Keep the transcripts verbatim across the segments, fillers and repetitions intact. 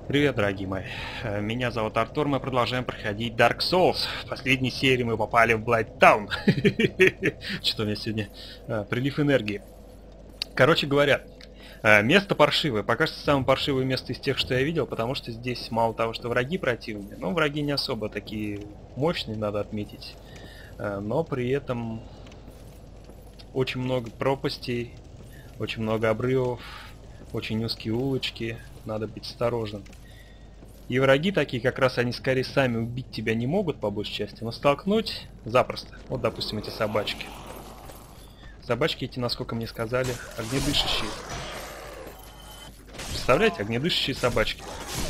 Привет, дорогие мои. Э, Меня зовут Артур, мы продолжаем проходить Dark Souls. В последней серии мы попали в Бладтаун. Что у меня сегодня э, прилив энергии. Короче говоря, э, место паршивое. Пока что самое паршивое место из тех, что я видел, потому что здесь мало того, что враги противные, но враги не особо такие мощные, надо отметить. Э, Но при этом очень много пропастей, очень много обрывов, очень узкие улочки, надо быть осторожным. И враги такие, как раз они скорее сами убить тебя не могут, по большей части, но столкнуть запросто. Вот, допустим, эти собачки. Собачки эти, насколько мне сказали, огнедышащие. Представляете, огнедышащие собачки.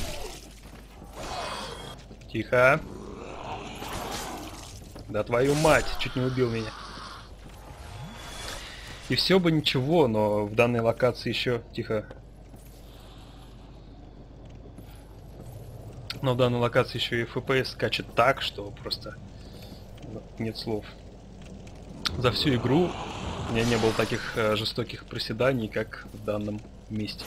Тихо. Да твою мать, чуть не убил меня. И все бы ничего, но в данной локации еще... Тихо. Но в данной локации еще и эф пи эс скачет так, что просто нет слов. За всю игру у меня не было таких э, жестоких приседаний, как в данном месте.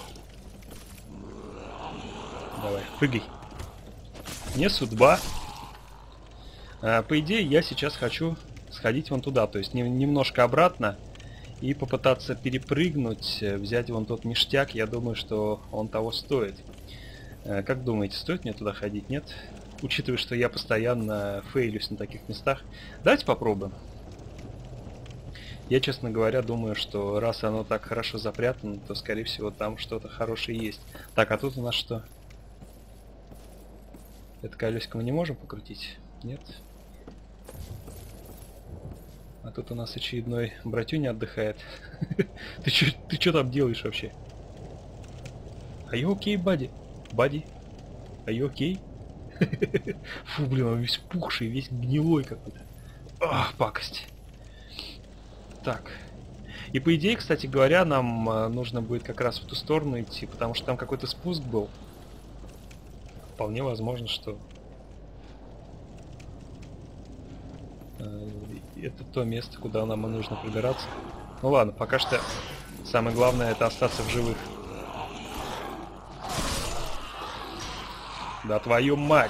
Давай, прыгай. Не судьба. А, по идее, я сейчас хочу сходить вон туда, то есть не, немножко обратно и попытаться перепрыгнуть, взять вон тот ништяк. Я думаю, что он того стоит. Как думаете, стоит мне туда ходить, нет? Учитывая, что я постоянно фейлюсь на таких местах. Давайте попробуем. Я, честно говоря, думаю, что раз оно так хорошо запрятано, то, скорее всего, там что-то хорошее есть. Так, а тут у нас что? Это колесико мы не можем покрутить? Нет? А тут у нас очередной братюня отдыхает. Ты чё, ты чё там делаешь вообще? Are you okay, buddy? Бади, are you okay? Фу, блин, он весь пухший, весь гнилой какой-то. Ах, пакость. Так. И по идее, кстати говоря, нам э, нужно будет как раз в ту сторону идти, потому что там какой-то спуск был. Вполне возможно, что... Э, это то место, куда нам и нужно пробираться. Ну ладно, пока что самое главное это остаться в живых. Да твою мать!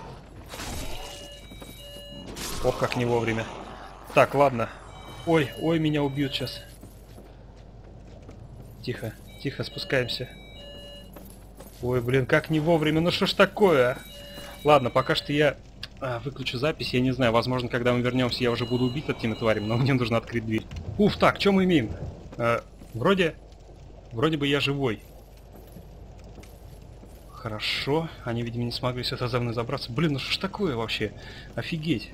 Ох, как не вовремя. Так, ладно. Ой, ой, меня убьют сейчас. Тихо, тихо, спускаемся. Ой, блин, как не вовремя, ну что ж такое, а? Ладно, пока что я а, выключу запись, я не знаю, возможно, когда мы вернемся, я уже буду убит этими тварями, но мне нужно открыть дверь. Уф, так, что мы имеем? А, вроде, вроде бы я живой. Хорошо, они, видимо, не смогли сюда за мной забраться. Блин, ну что ж такое вообще? Офигеть.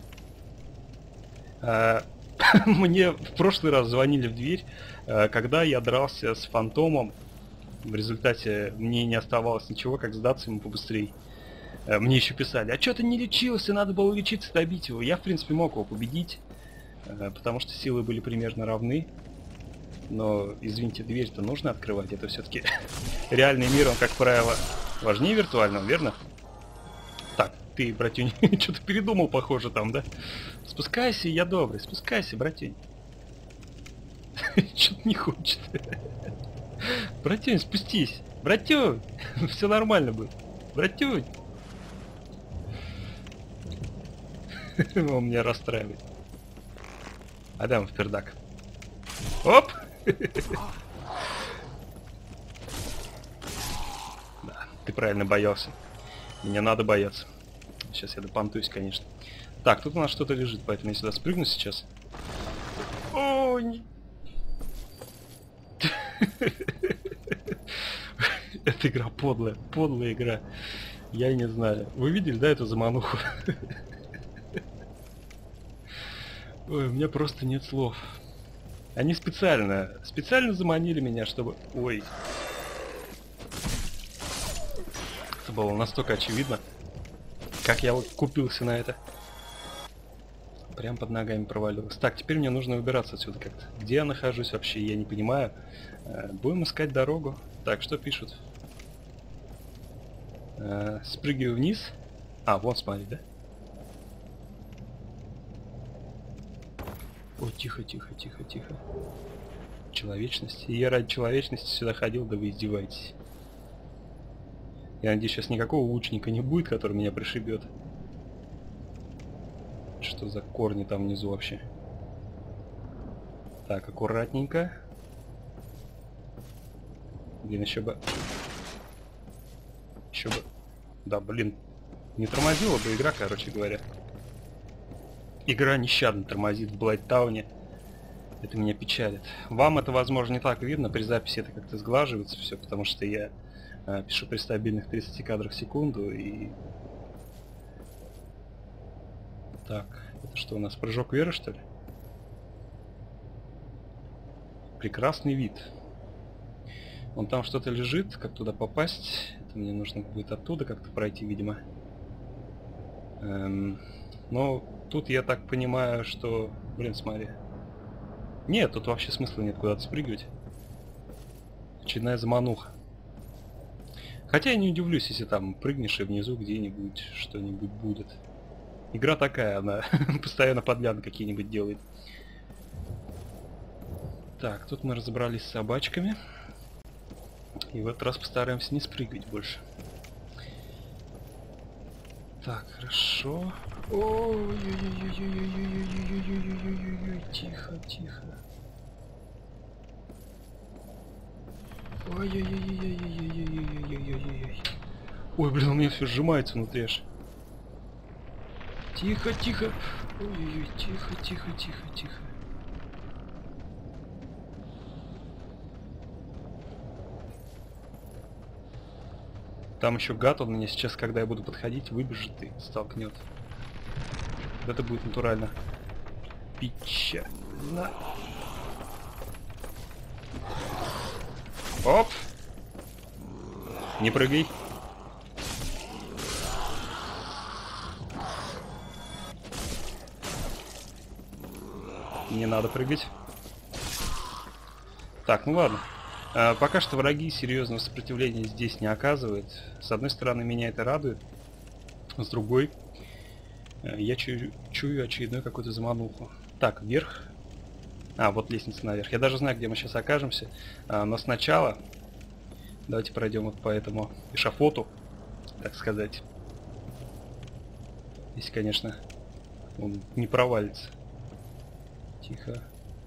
А, мне в прошлый раз звонили в дверь, а, когда я дрался с фантомом. В результате мне не оставалось ничего, как сдаться ему побыстрее. А, мне еще писали, а что ты не лечился, надо было лечиться, добить его. Я, в принципе, мог его победить, а, потому что силы были примерно равны. Но, извините, дверь-то нужно открывать, это все-таки реальный мир, он, как правило, важнее виртуального, верно? Так, ты, братюнь, что-то передумал, похоже, там, да? Спускайся, я добрый, спускайся, братюнь. Что-то не хочет. Братюнь, спустись. Братюнь, все нормально будет. Братюнь. Он меня расстраивает. Адам в пердак. Оп! Да, ты правильно боялся. Меня надо бояться. Сейчас я допонтуюсь, конечно. Так, тут у нас что-то лежит, поэтому я сюда спрыгну сейчас. Ой! Эта игра подлая, подлая игра. Я не знаю. Вы видели, да, эту замануху? Ой, у меня просто нет слов. Они специально, специально заманили меня, чтобы... Ой. Это было настолько очевидно, как я вот купился на это. Прям под ногами провалилось. Так, теперь мне нужно выбираться отсюда как-то. Где я нахожусь вообще, я не понимаю. Будем искать дорогу. Так, что пишут? Спрыгиваю вниз. А, вон, смотри, да? Ой, тихо, тихо, тихо, тихо. Человечности. И я ради человечности сюда ходил, да вы издеваетесь. Я надеюсь, сейчас никакого лучника не будет, который меня пришибет. Что за корни там внизу вообще? Так, аккуратненько. Блин, еще бы... Еще бы... Да, блин. Не тормозила бы игра, короче говоря. Игра нещадно тормозит в Блайттауне. Это меня печалит. Вам это, возможно, не так видно. При записи это как-то сглаживается все, потому что я э, пишу при стабильных тридцати кадрах в секунду и... Так, это что у нас, прыжок веры, что ли? Прекрасный вид. Вон там что-то лежит, как туда попасть? Это мне нужно будет оттуда как-то пройти, видимо. Эм, но тут я так понимаю, что... Блин, смотри. Нет, тут вообще смысла нет куда-то спрыгивать. Очередная замануха. Хотя я не удивлюсь, если там прыгнешь и внизу где-нибудь что-нибудь будет. Игра такая, она постоянно подляны какие-нибудь делает. Так, тут мы разобрались с собачками. И в этот раз постараемся не спрыгивать больше. Так, хорошо. Ой-ой-ой-ой-ой-ой-ой-ой-ой-ой-ой-ой-ой-ой-ой-ой, тихо, тихо. Ой-ой-ой-ой-ой-ой-ой-ой-ой-ой-ой-ой-ой. Ой, блин, у меня все сжимается внутри аж. Тихо, тихо. Ой-ой-ой, тихо, тихо, тихо, тихо. Там еще гад, он меня сейчас, когда я буду подходить, выбежит и столкнет. Это будет натурально печально. Оп! Не прыгай. Не надо прыгать. Так, ну ладно. А, пока что враги серьезного сопротивления здесь не оказывают. С одной стороны, меня это радует. С другой, я чую, чую очередную какую-то замануху. Так, вверх. А, вот лестница наверх. Я даже знаю, где мы сейчас окажемся. А, но сначала давайте пройдем вот по этому эшафоту, так сказать. Если, конечно, он не провалится. Тихо.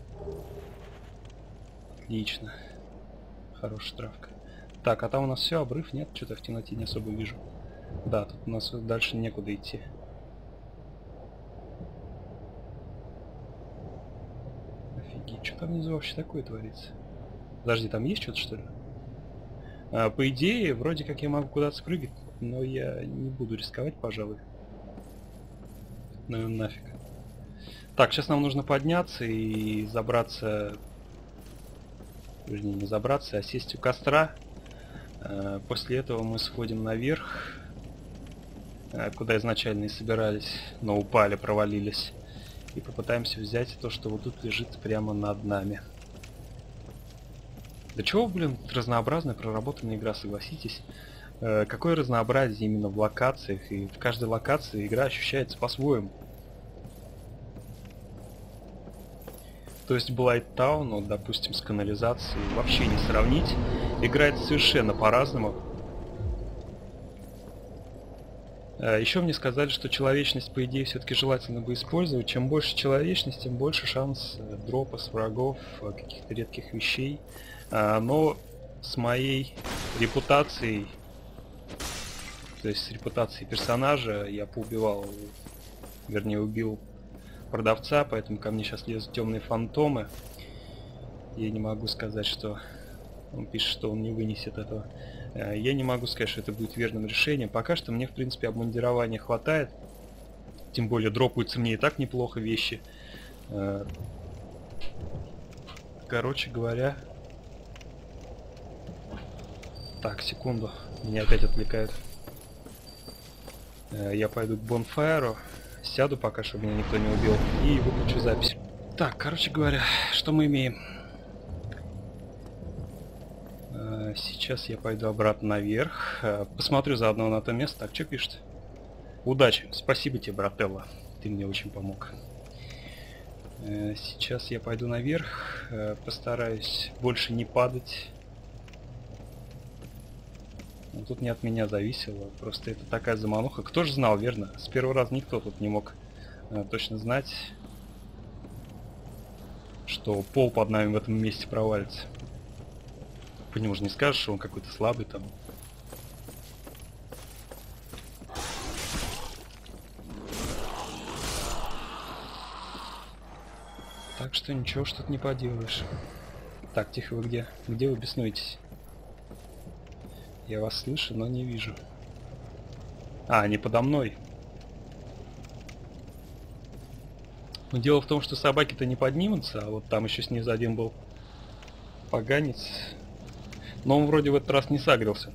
Отлично. Хорошая травка. Так, а там у нас все, обрыв? Нет, что-то в темноте не особо вижу. Да, тут у нас дальше некуда идти. Офигеть, что там внизу вообще такое творится? Подожди, там есть что-то, что ли? А, по идее, вроде как я могу куда-то спрыгать, но я не буду рисковать, пожалуй. Ну нафиг. Так, сейчас нам нужно подняться и забраться... Вернее, не забраться, а сесть у костра. А, после этого мы сходим наверх, а, куда изначально и собирались, но упали, провалились. И попытаемся взять то, что вот тут лежит прямо над нами. Да чего, блин, разнообразная, проработанная игра, согласитесь. Э, какое разнообразие именно в локациях, и в каждой локации игра ощущается по-своему. То есть Блайттаун, ну, допустим, с канализацией вообще не сравнить. Играет совершенно по-разному. Э, еще мне сказали, что человечность, по идее, все-таки желательно бы использовать. Чем больше человечности, тем больше шанс э, дропа с врагов, э, каких-то редких вещей. Но с моей репутацией, то есть с репутацией персонажа, я поубивал, вернее убил продавца, поэтому ко мне сейчас лезут темные фантомы. Я не могу сказать, что он пишет, что он не вынесет этого. Я не могу сказать, что это будет верным решением. Пока что мне, в принципе, обмундирования хватает. Тем более дропаются мне и так неплохо вещи. Короче говоря... Так, секунду. Меня опять отвлекают. Я пойду к Бонфайру. Сяду пока, чтобы меня никто не убил. И выключу запись. Так, короче говоря, что мы имеем? Сейчас я пойду обратно наверх. Посмотрю заодно на то место. Так, что пишет? Удачи. Спасибо тебе, брателло. Ты мне очень помог. Сейчас я пойду наверх. Постараюсь больше не падать. Но тут не от меня зависело. Просто это такая замануха. Кто же знал, верно? С первого раза никто тут не мог э, точно знать, что пол под нами в этом месте провалится. По нему же не скажешь, что он какой-то слабый там. Так что ничего что-то не поделаешь. Так, тихо, вы где? Где вы беснуетесь? Я вас слышу, но не вижу. А, они подо мной. Но дело в том, что собаки-то не поднимутся, а вот там еще снизу один был поганец. Но он вроде в этот раз не сагрился.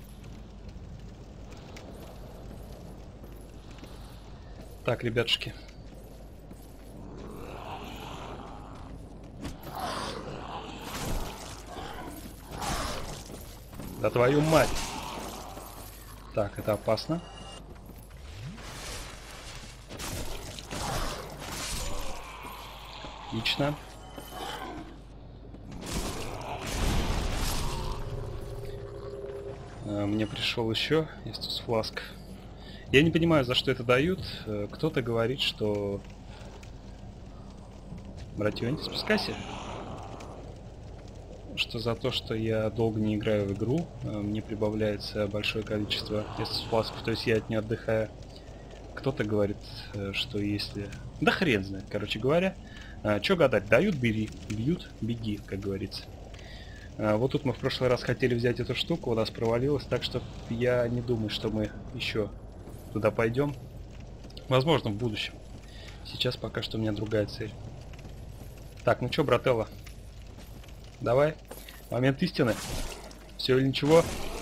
Так, ребятушки. Да твою мать! Так, это опасно. Отлично. А, мне пришел еще Estus Flask. Я не понимаю, за что это дают. Кто-то говорит, что... Братья, спускайся. Что за то, что я долго не играю в игру, мне прибавляется большое количество Estus Flask, то есть я от нее отдыхаю. Кто-то говорит, что если... Да хрен знает, короче говоря. Чё гадать, дают, бери, бьют, беги, как говорится. Вот тут мы в прошлый раз хотели взять эту штуку, у нас провалилось, так что я не думаю, что мы еще туда пойдем. Возможно, в будущем. Сейчас пока что у меня другая цель. Так, ну чё, брателло? Давай. Момент истины. Все или ничего?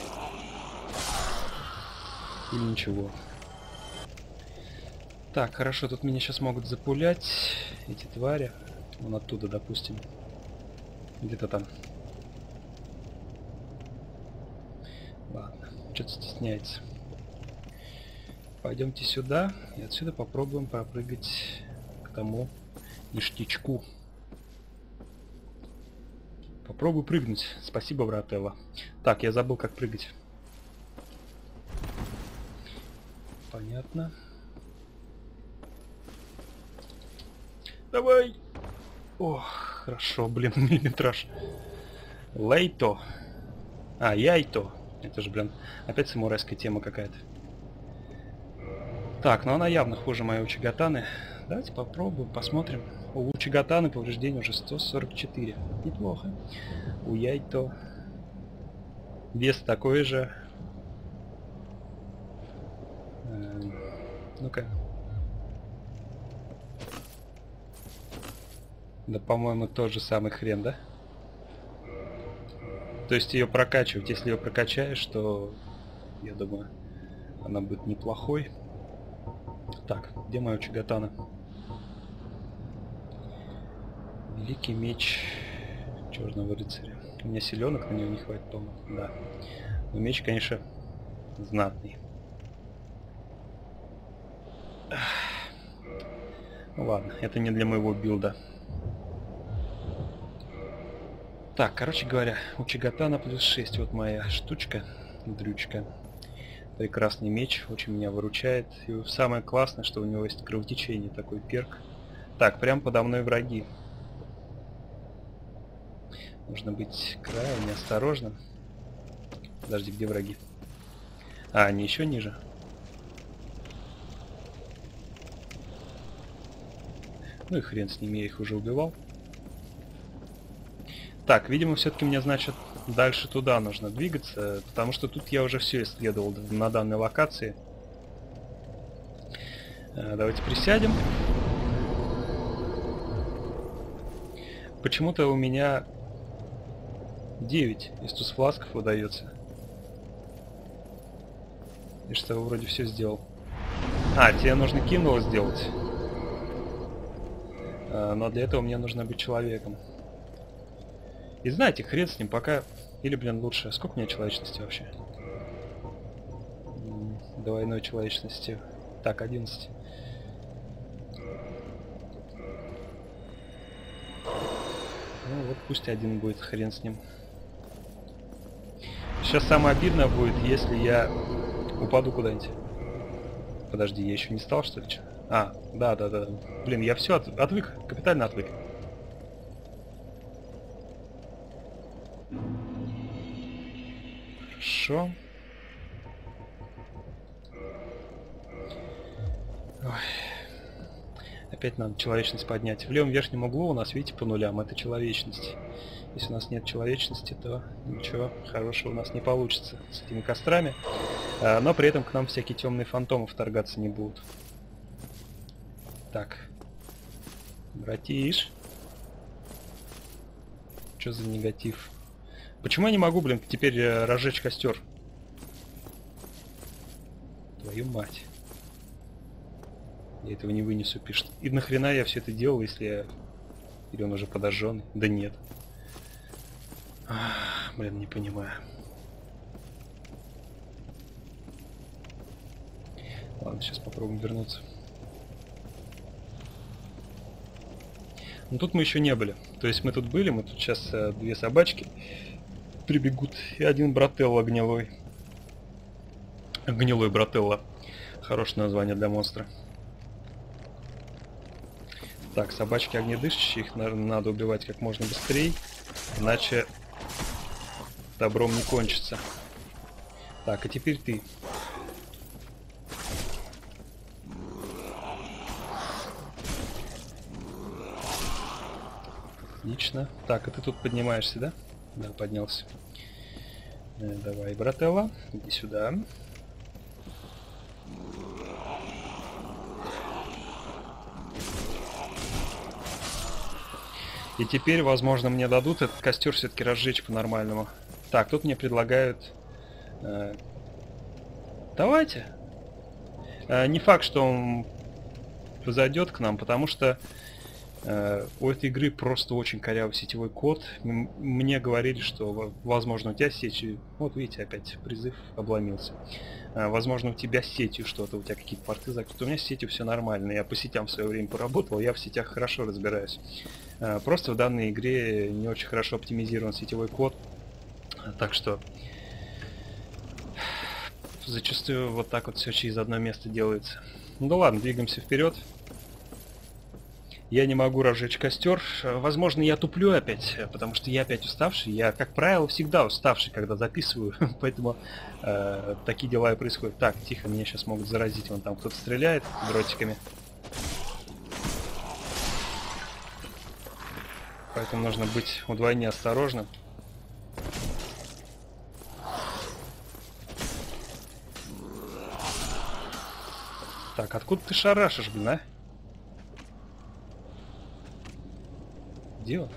Или ничего. Так, хорошо, тут меня сейчас могут запулять эти твари. Вон оттуда, допустим. Где-то там. Ладно, что-то стесняется. Пойдемте сюда. И отсюда попробуем пропрыгать к тому ништячку. Попробуй прыгнуть. Спасибо, брателло. Так, я забыл, как прыгать. Понятно. Давай! Ох, хорошо, блин, миллиметраж. Лейто. А, яйто. Это же, блин, опять самурайская тема какая-то. Так, ну она явно хуже моей Учигатаны. Давайте попробуем, посмотрим. У Учигатаны повреждение уже сто сорок четыре. Неплохо. У яйто вес такой же. Эм, ну-ка. Да, по-моему, тот же самый хрен, да? То есть ее прокачивать. Если ее прокачаешь, то, я думаю, она будет неплохой. Так, где моя Учигатана? Великий меч Черного рыцаря. У меня силенок на него не хватит, по-моему. Да. Но меч, конечно, знатный. Ну ладно, это не для моего билда. Так, короче говоря, Учигатана плюс шесть. Вот моя штучка, дрючка. Прекрасный меч, очень меня выручает. И самое классное, что у него есть кровотечение, такой перк. Так, прям подо мной враги. Нужно быть крайне осторожным. Подожди, где враги? А, они еще ниже. Ну и хрен с ними, я их уже убивал. Так, видимо, все-таки мне, значит, дальше туда нужно двигаться, потому что тут я уже все исследовал на данной локации. Давайте присядем. Почему-то у меня девять Estus Flask'ов выдается. И что, вроде все сделал. А, тебе нужно кинул сделать. А, но для этого мне нужно быть человеком. И знаете, хрен с ним, пока... Или, блин, лучше. Сколько у меня человечности вообще? Двойной человечности. Так, одиннадцать. Ну вот пусть один будет, хрен с ним. Сейчас самое обидное будет, если я упаду куда-нибудь. Подожди, я еще не стал, что ли? А, да, да, да. Блин, я все от, отвык, капитально отвык. Хорошо. Ой. Опять надо человечность поднять. В левом верхнем углу у нас, видите, по нулям, это человечность. Если у нас нет человечности, то ничего хорошего у нас не получится с этими кострами. А, но при этом к нам всякие темные фантомы вторгаться не будут. Так. Братиш. Что за негатив? Почему я не могу, блин, теперь э, разжечь костер? Твою мать. Я этого не вынесу, пишет. И нахрена я все это делал, если я... Или он уже подожженный? Да нет. Ах, блин, не понимаю. Ладно, сейчас попробуем вернуться. Но тут мы еще не были. То есть мы тут были, мы тут сейчас э, две собачки прибегут. И один брателло гнилой. Гнилой брателло. Хорошее название для монстра. Так, собачки огнедышащие, их, наверное, надо убивать как можно быстрее, иначе добром не кончится. Так, а теперь ты. Отлично. Так, а ты тут поднимаешься, да? Да, поднялся. Э, давай, брателло, иди сюда. И теперь, возможно, мне дадут этот костер все-таки разжечь по-нормальному. Так, тут мне предлагают... Э, давайте. Э, не факт, что он зайдет к нам, потому что э, у этой игры просто очень корявый сетевой код. М мне говорили, что, возможно, у тебя сеть... Вот видите, опять призыв обломился. Э, возможно, у тебя с сетью что-то, у тебя какие-то порты закрыты. У меня с сетью все нормально. Я по сетям в свое время поработал, я в сетях хорошо разбираюсь. Просто в данной игре не очень хорошо оптимизирован сетевой код, так что зачастую вот так вот все через одно место делается. Ну да ладно, двигаемся вперед. Я не могу разжечь костер. Возможно, я туплю опять, потому что я опять уставший. Я, как правило, всегда уставший, когда записываю, поэтому э, такие дела и происходят. Так, тихо, меня сейчас могут заразить. Вон там кто-то стреляет дротиками. Поэтому нужно быть вдвойне осторожным. Так, откуда ты шарашишь, блин, а? Где он?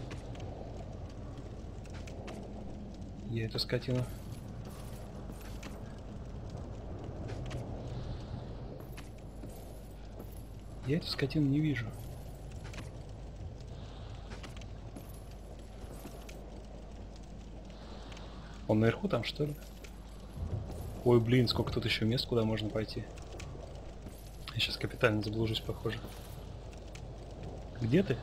Я эту скотину... Я эту скотину не вижу. Он наверху там, что ли? Ой, блин, сколько тут еще мест, куда можно пойти. Я сейчас капитально заблужусь, похоже. Где ты?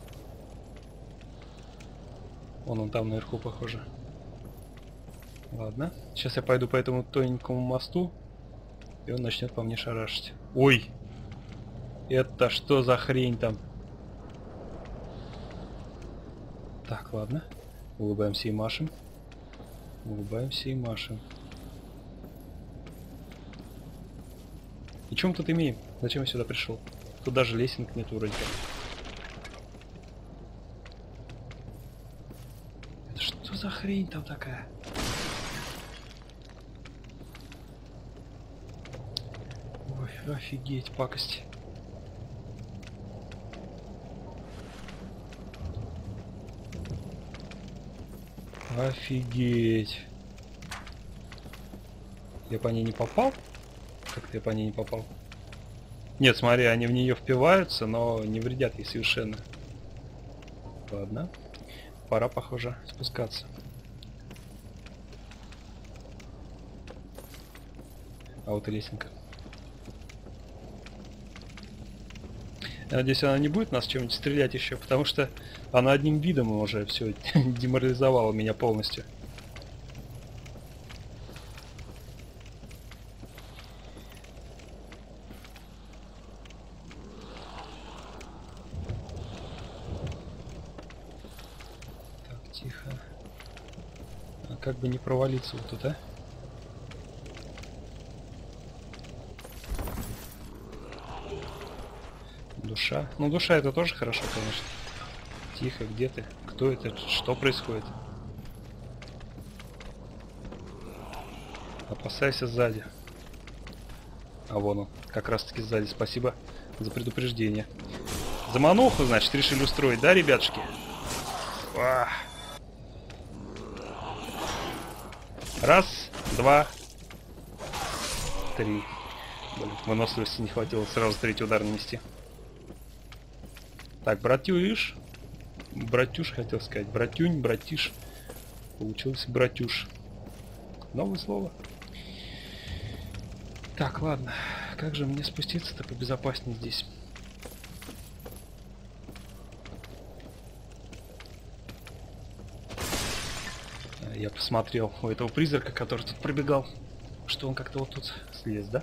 Вон он там наверху, похоже. Ладно. Сейчас я пойду по этому тоненькому мосту, и он начнет по мне шарашить. Ой! Это что за хрень там? Так, ладно. Улыбаемся и машем. Улыбаемся и машем. И чем мы тут имеем? Зачем я сюда пришел? Тут даже лесенок нет вроде как. Это что за хрень там такая? Ой, офигеть, пакость. Офигеть. Я по ней не попал? Как-то я по ней не попал. Нет, смотри, они в нее впиваются, но не вредят ей совершенно. Ладно. Пора, похоже, спускаться. А вот и лесенка. Я надеюсь, она не будет нас чем-нибудь стрелять еще, потому что она одним видом уже все деморализовала меня полностью. Тихо. А как бы не провалиться вот тут, а? Душа. Ну, душа это тоже хорошо, конечно. Тихо, где ты? Кто это? Что происходит? Опасайся сзади. А вон он, как раз таки сзади. Спасибо за предупреждение. Замануху, значит, решили устроить, да, ребятушки? Ах. Раз, два, три. Блин, выносливости не хватило сразу третий удар нанести. Так, братюш. Братюш хотел сказать. Братюнь, братиш. Получился братюш. Новое слово. Так, ладно. Как же мне спуститься-то побезопаснее здесь? Я посмотрел у этого призрака, который тут пробегал, что он как-то вот тут слез, да?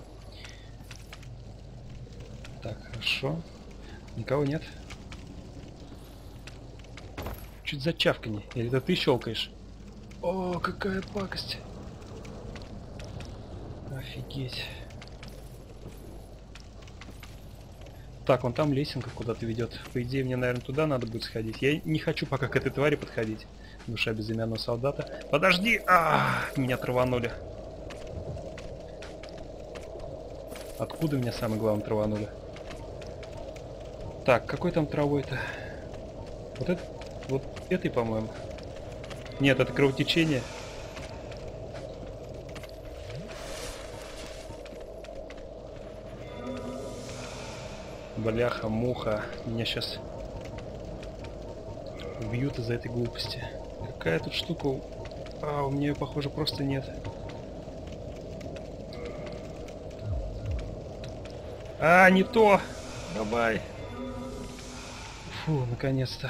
Так, хорошо. Никого нет. Чуть за чавканье. Или это ты щелкаешь? О, какая пакость. Офигеть. Так, вон там лесенка куда-то ведет. По идее, мне, наверное, туда надо будет сходить. Я не хочу пока к этой твари подходить. Душа безымянного солдата. Подожди! А, меня траванули. Откуда меня, самое главное, траванули? Так, какой там травой-то? Вот это? Вот этой, по-моему. Нет, это кровотечение. Бляха, муха. Меня сейчас убьют из-за этой глупости. Какая тут штука? А, у меня ее, похоже, просто нет. А, не то! Давай! Фу, наконец-то.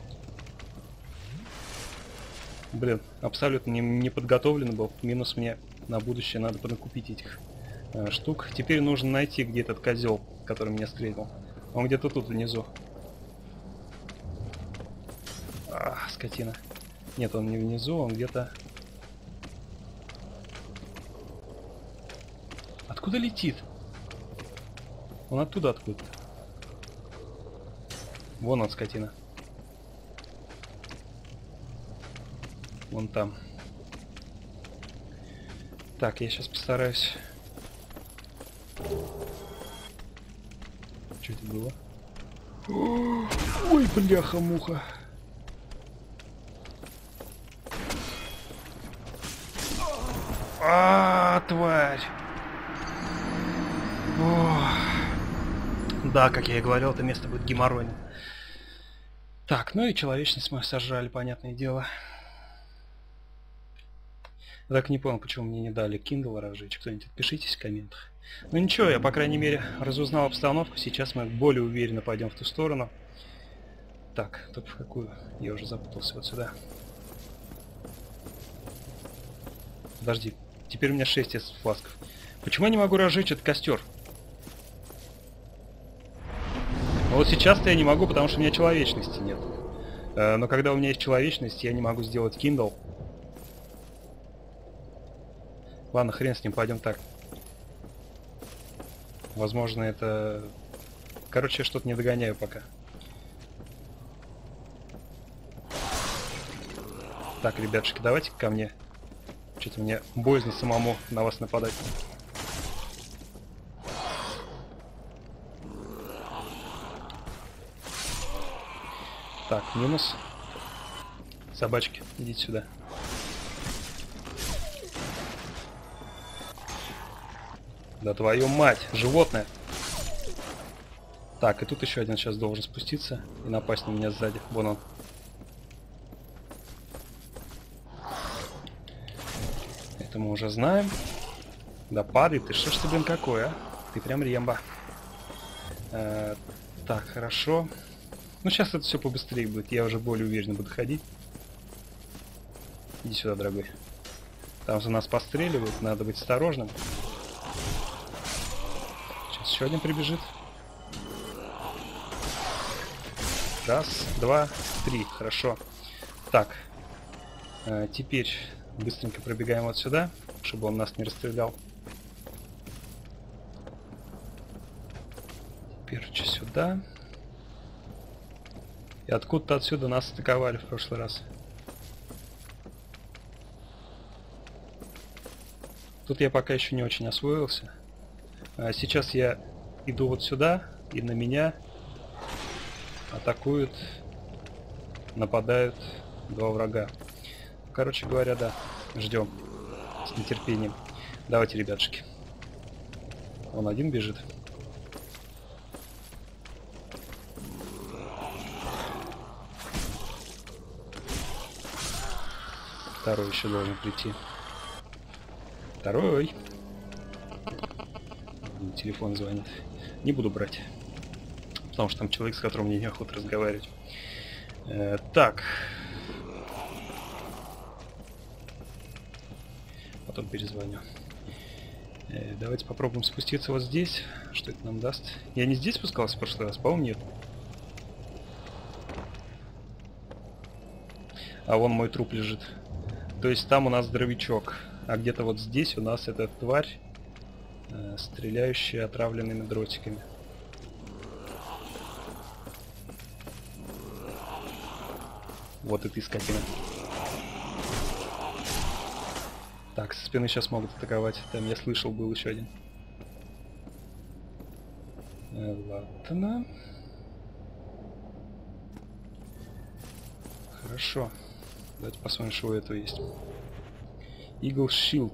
Блин, абсолютно не, не подготовлен был. Минус мне на будущее надо понакупить этих э, штук. Теперь нужно найти, где этот козел, который меня встретил. Он где-то тут внизу. А, скотина. Нет, он не внизу, он где-то... Откуда летит? Он оттуда откуда-то. Вон он, скотина. Вон там. Так, я сейчас постараюсь. Что это было? Ой, бляха-муха. А, тварь. Ох. Да, как я и говорил, это место будет геморройным. Так, ну и человечность мы сожрали, понятное дело. Так не понял, почему мне не дали Kindle разжечь. Кто-нибудь отпишитесь в комментах. Ну ничего, я, по крайней мере, разузнал обстановку. Сейчас мы более уверенно пойдем в ту сторону. Так, только в какую? Я уже запутался. Вот сюда. Подожди. Теперь у меня шесть фласков. Почему я не могу разжечь этот костер? Вот сейчас-то я не могу, потому что у меня человечности нет. Но когда у меня есть человечность, я не могу сделать Kindle. Ладно, хрен с ним, пойдем так. Возможно, это... Короче, я что-то не догоняю пока. Так, ребятушки, давайте ко мне. Что-то мне боязно самому на вас нападать. Так, минус. Собачки, идите сюда. Да твою мать, животное. Так, и тут еще один сейчас должен спуститься и напасть на меня сзади. Вон он. Это мы уже знаем. Да падай ты, что ж ты, блин, какой, а? Ты прям ремба. Э, так, хорошо. Ну, сейчас это все побыстрее будет. Я уже более уверенно буду ходить. Иди сюда, дорогой. Там за нас постреливают, надо быть осторожным. Сейчас еще один прибежит. Раз, два, три. Хорошо. Так. А, теперь быстренько пробегаем вот сюда, чтобы он нас не расстрелял. Теперь сюда. И откуда-то отсюда нас атаковали в прошлый раз. Тут я пока еще не очень освоился. А сейчас я иду вот сюда, и на меня атакуют, нападают два врага. Короче говоря, да, ждем с нетерпением. Давайте, ребятушки. Он один бежит. Второй еще должен прийти. Второй. Телефон звонит. Не буду брать. Потому что там человек, с которым мне неохота разговаривать. Э, так. Потом перезвоню. Э, давайте попробуем спуститься вот здесь. Что это нам даст? Я не здесь спускался в прошлый раз? По-моему, нет. А вон мой труп лежит. То есть там у нас дробовичок. А где-то вот здесь у нас эта тварь, э, стреляющая отравленными дротиками. Вот и ты, скотина. Так, со спины сейчас могут атаковать. Там я слышал, был еще один. Э, ладно. Хорошо. Давайте посмотрим, что у этого есть. Eagle Shield.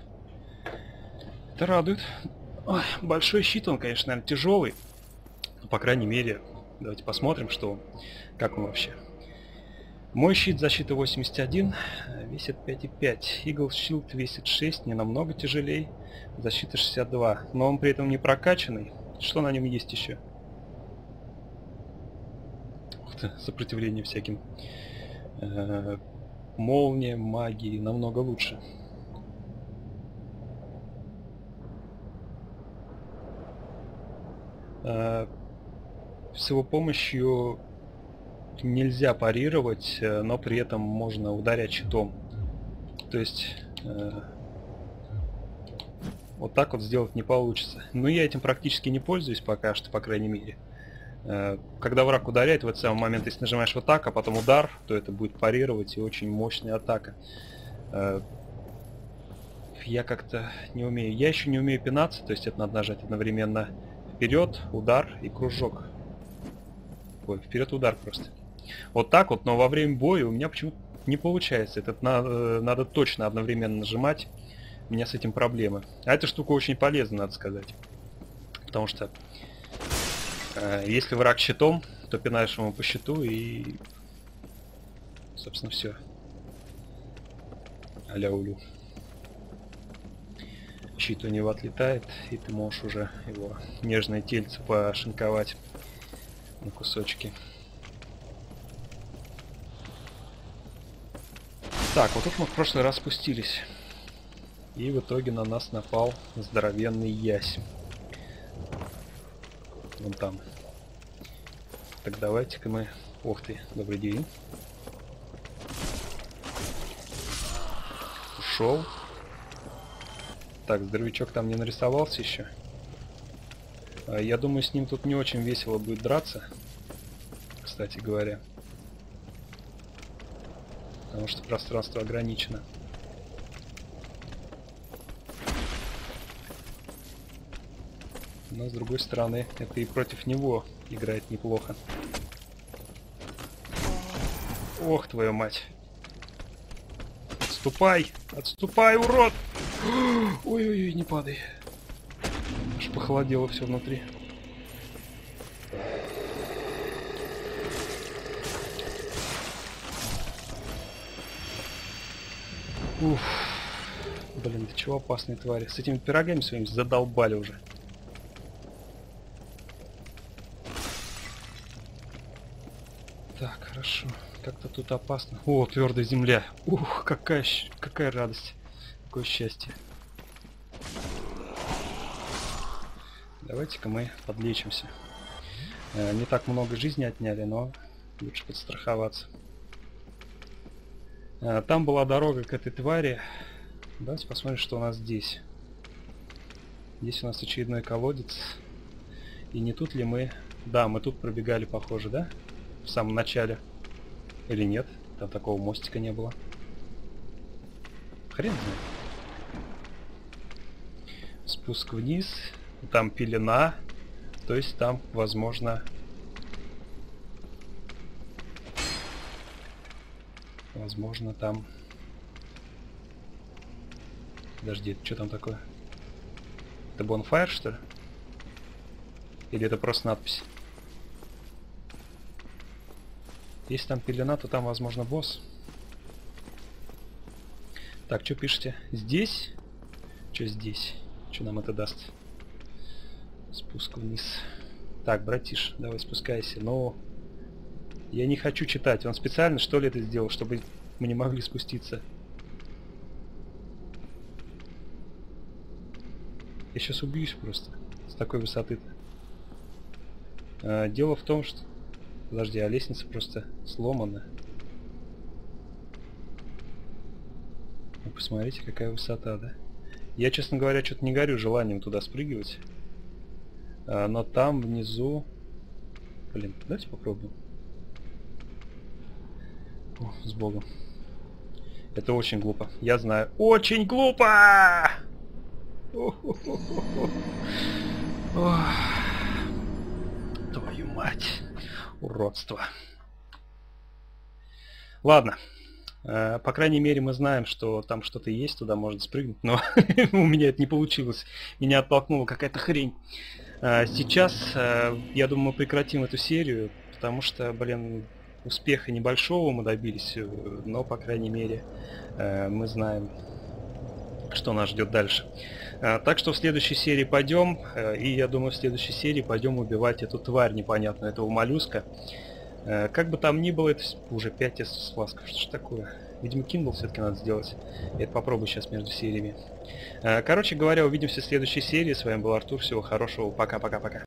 Это радует. Ой, большой щит, он, конечно, наверное, тяжелый. Но, по крайней мере, давайте посмотрим, что он. Как он вообще. Мой щит защита восемьдесят один, весит пять и пять. Eagle Shield весит шесть, не намного тяжелее. Защита шестьдесят два. Но он при этом не прокачанный. Что на нем есть еще? Ух ты, сопротивление всяким. Э-э- молния, магии намного лучше. Э-э- с его помощью нельзя парировать, но при этом можно ударять щитом. То есть э, вот так вот сделать не получится. Но я этим практически не пользуюсь пока что, по крайней мере. Э, когда враг ударяет, в этот самый момент, если нажимаешь вот так, а потом удар, то это будет парировать, и очень мощная атака. Э, я как-то не умею. Я еще не умею пинаться, то есть это надо нажать одновременно вперед, удар и кружок. Ой, вперед удар просто. Вот так вот, но во время боя у меня почему-то не получается. Это надо, надо точно одновременно нажимать. У меня с этим проблемы. А эта штука очень полезна, надо сказать. Потому что э, если враг щитом, то пинаешь ему по щиту и... собственно, все. А-ля улю. Щит у него отлетает, и ты можешь уже его нежное тельце пошинковать на кусочки. Так, вот тут мы в прошлый раз спустились. И в итоге на нас напал здоровенный ясь. Вон там. Так, давайте-ка мы... Ух ты, добрый день. Ушел. Так, здоровячок там не нарисовался еще. А, я думаю, с ним тут не очень весело будет драться. Кстати говоря. Потому что пространство ограничено. Но с другой стороны, это и против него играет неплохо. Ох, твою мать. Отступай! Отступай, урод! Ой-ой-ой, не падай. Аж похолодело все внутри. Уф. Блин, ты чего опасные твари? С этими пирогами своими задолбали уже. Так, хорошо. Как-то тут опасно. О, твердая земля. Ух, какая, какая радость. Какое счастье. Давайте-ка мы подлечимся. Э, не так много жизни отняли, но лучше подстраховаться. А, там была дорога к этой твари. Давайте посмотрим, что у нас здесь. Здесь у нас очередной колодец. И не тут ли мы... Да, мы тут пробегали, похоже, да? В самом начале. Или нет? Там такого мостика не было. Хрен знает. Спуск вниз. Там пелена. То есть там, возможно... Возможно, там... Подожди, это что там такое? Это Bonfire, что ли? Или это просто надпись? Если там пелена, то там, возможно, босс. Так, что пишете? Здесь? Что здесь? Что нам это даст? Спуск вниз. Так, братиш, давай спускайся. Но я не хочу читать. Он специально, что ли, это сделал, чтобы мы не могли спуститься? Я сейчас убьюсь просто. С такой высоты-то. А, дело в том, что... Подожди, а лестница просто сломана. Ну, посмотрите, какая высота, да? Я, честно говоря, что-то не горю желанием туда спрыгивать. А, но там внизу... Блин, давайте попробуем. О, с Богом. Это очень глупо. Я знаю. Очень глупо! Твою мать. Уродство. Ладно. Э, по крайней мере, мы знаем, что там что-то есть, туда можно спрыгнуть. Но у меня это не получилось. Меня оттолкнула какая-то хрень. Э, сейчас, э, я думаю, мы прекратим эту серию, потому что, блин, успеха небольшого мы добились. Но, по крайней мере, э, мы знаем, что нас ждет дальше. А, так что в следующей серии пойдем, э, и я думаю, в следующей серии пойдем убивать эту тварь непонятную, этого моллюска. Э, как бы там ни было, это уже пять эс-фласков. Что ж такое? Видимо, кингл все-таки надо сделать. Я это попробую сейчас между сериями. Э, короче говоря, увидимся в следующей серии. С вами был Артур. Всего хорошего. Пока-пока-пока.